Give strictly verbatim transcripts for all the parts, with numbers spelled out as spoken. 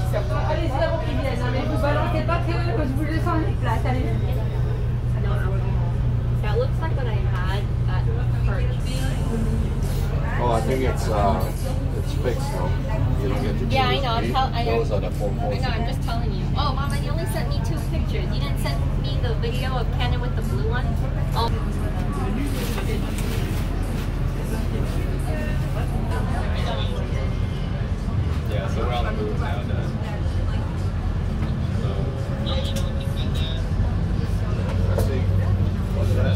Allez-y avant qu'ils viennent, mais vous balancez pas que je vous laisse en place. Allez. That looks like what I had at Perch. Oh, I think it's uh, it's fixed though. You don't get to choose. Yeah, I know. I'm tell- I know. Those are the four I courses. know, I'm just telling you. Oh, Mama, you only sent me two pictures. You didn't send me the video of Canon with the blue one? Oh. Yeah, so we're on the move now. Then. Let's see. What's that?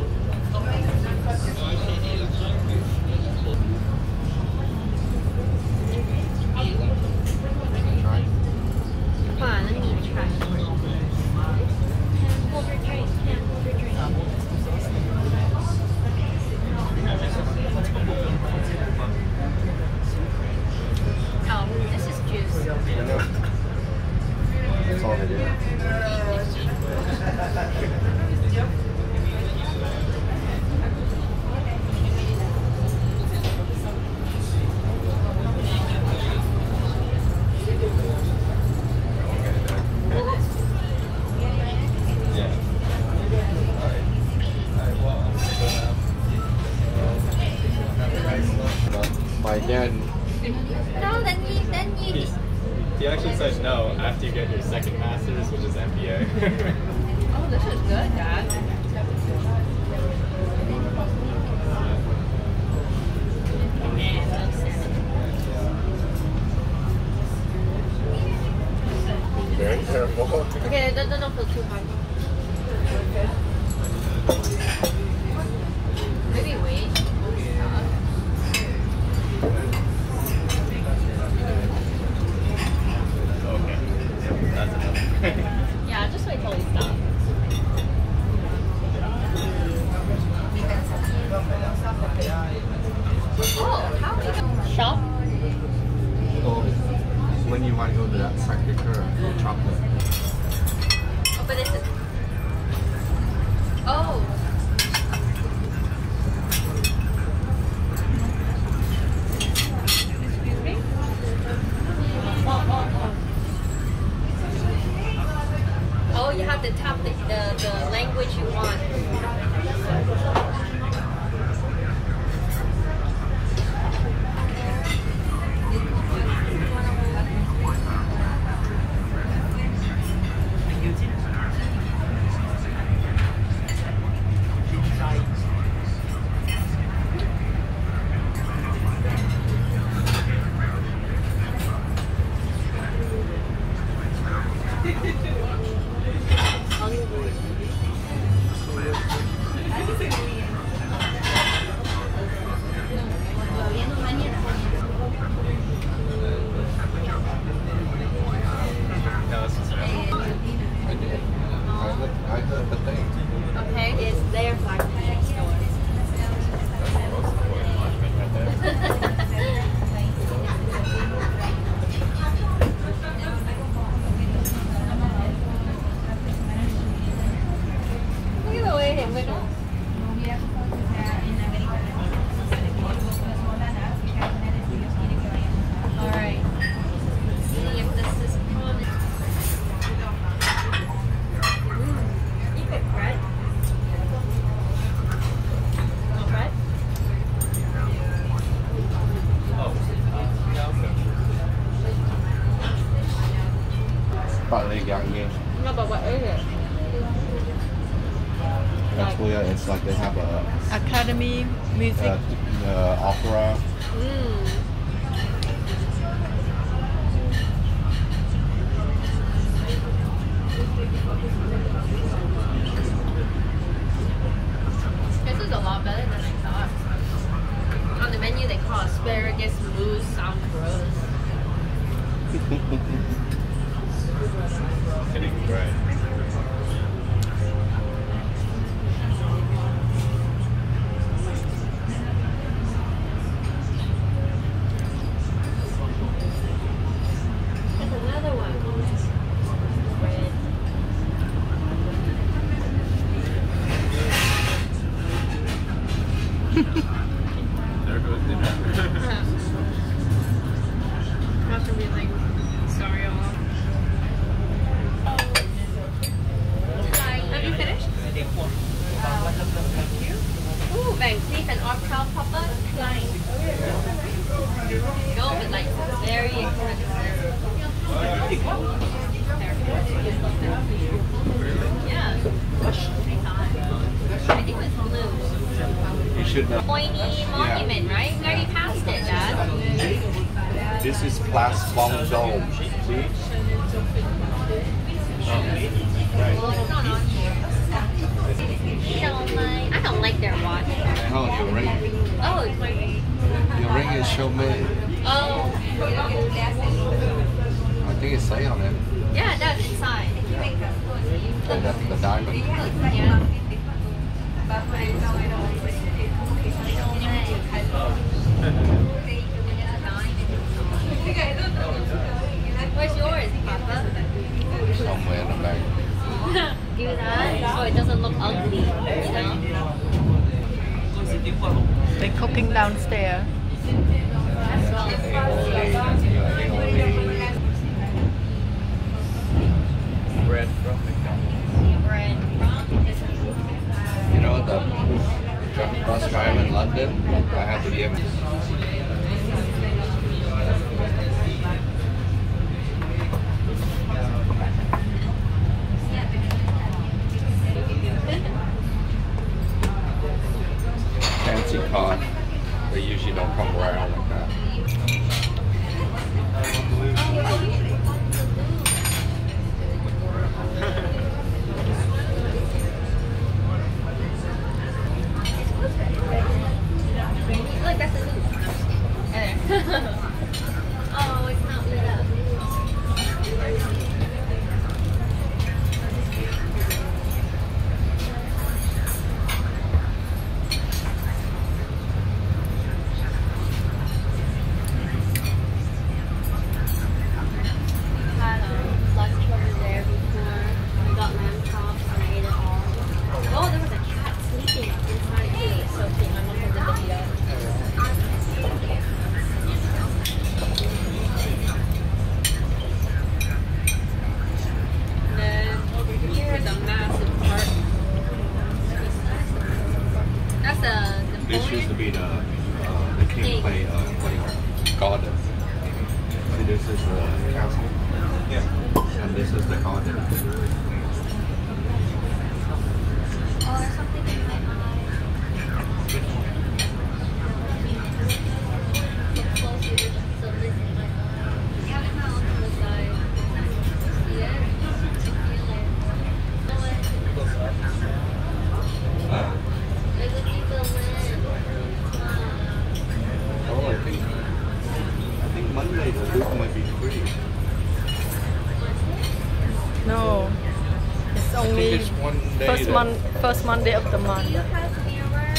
Try. Come on, let me try. Can hold your drink. Can hold your drink. Oh, this is juice. I know. That's all they do. By then, No, then you, then you. He, he actually said no after you get your second master's, which is M B A. Oh, this is good, Dad. very careful. Okay, don't, don't feel too hard. Maybe wait. Okay, that's enough. Yeah, just wait till he stops. Oh, how are we going? Shop? Oh, when you want to go to that Sacre Coeur chocolate. Oh, but this is. Oh. Excuse me? Oh, you have to tap the, the, the language you want. No, it's just I did. I looked, I looked the thing. Okay, it's their black magic store. that's the most important monument right there. Look at the way they wiggle. Alright. See if this is common. Mm. Eat it, Fred. Oh, Fred? Oh, yeah, okay. Partly Gangye. No, but what is it? That's where it's like they have a Academy music. uh, uh, opera. Mm. This is a lot better than I thought. On the menu they call asparagus mousse sound gross. Hitting right. There's another one. Bread. There goes dinner. Have to be like, sorry, all. like very expensive. Yeah. I think it's blue. You should know. Pointy monument, right? We already passed it, Dad. This is Place Vendôme. See? Well, it's not on here. You don't like, I don't like their watch. No, your ring. Oh, it's my ring. Your ring is show me. Oh. I think it's say on it. Yeah, it does inside. Oh, that's the diamond. Yeah. Where's yours, Papa? Somewhere in the back. Do that so it doesn't look ugly, you know? They're cooking downstairs. Bread from McDonald's. Bread from? You know the bus drive in London? I had to give it. Fancy car. They usually don't come around like that. Look, that's a loop. Oh, it's not lit up. Had um, lunch over there before. We got lamb chops and I ate it all. Oh, there was a cat sleeping inside too. It's so cute. My mom took the video. And then over here is a massive park. That's a the This used to be the uh, the king play uh, play garden. See, this is the castle. Yeah. And this is the garden. Oh, there's something in my eye. Look closer, there's something in my eye. Yeah, I'm not on the side. See it? I feel it. Feel it. Uh, There's a piece of land. oh, I think I think Monday the loop might be free. No, it's I think only it's one day. first that- month, first Monday of the month. Do you have mirrors?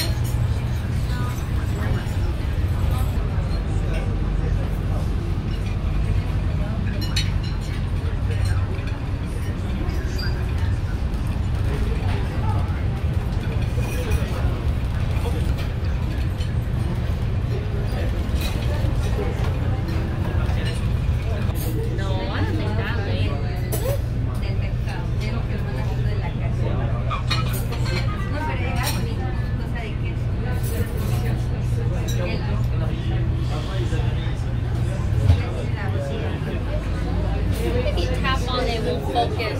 No, I don't think that late. If you tap on it, it won't focus.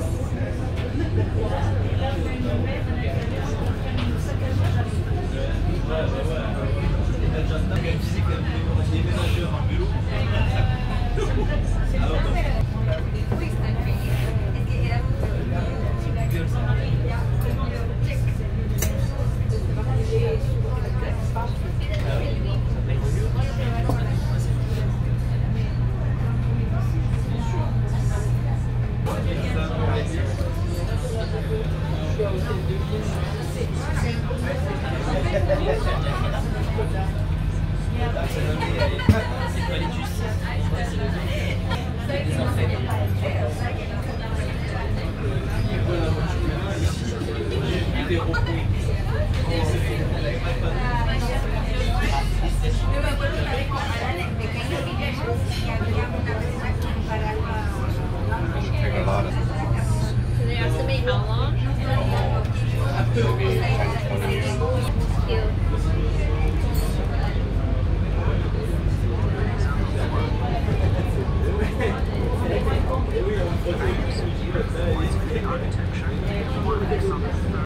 Take a lot of. Do they estimate how long? Maybe